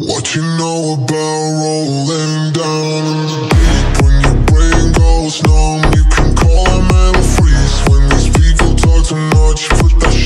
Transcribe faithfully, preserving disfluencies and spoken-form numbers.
What you know about rolling down in the deep? When your brain goes numb, you can call a metal freeze. When these people talk too much, put that shit